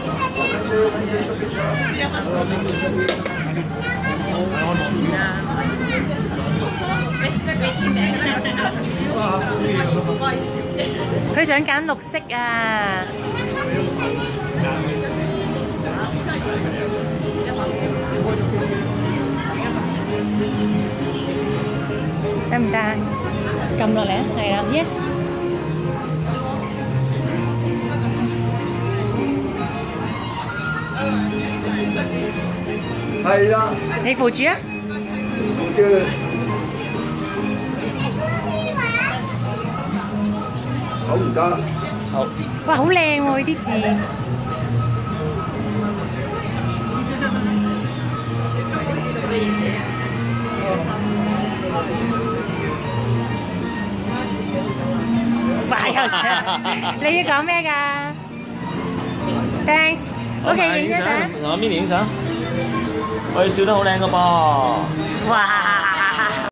錢啊！俾錢名佢想揀綠色啊！得唔得？撳落嚟啊！係啊 ，yes。 係啦。 你扶住啊！ 扶住。好唔該。好。 哇，好靚喎！呢啲字。哇！有時你要講咩㗎 ？Thanks。OK， 影張相。 同阿 Minnie 影相。佢笑得好靚㗎噃。 哇！